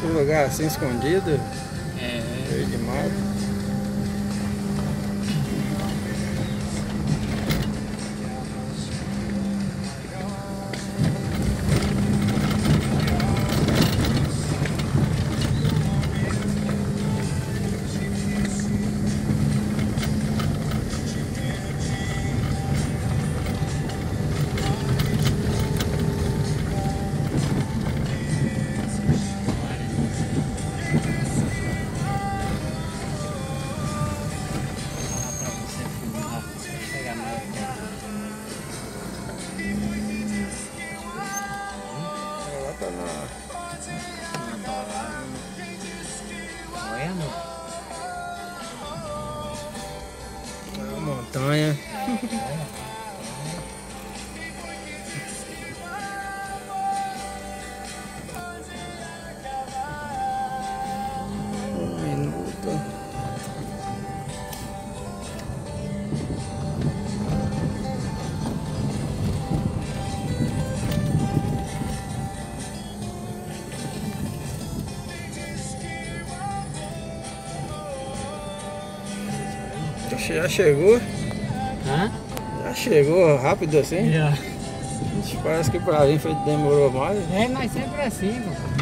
Esse lugar assim escondido, É. cheio de mato. Pra você filmar, chegar mais perto. Lá tá na... Na torada. Olha, amor. na montanha. Um minuto. Já chegou? Hã? Já chegou rápido assim? Já. Ixi, parece que pra vir demorou mais. É, mas sempre assim, pô.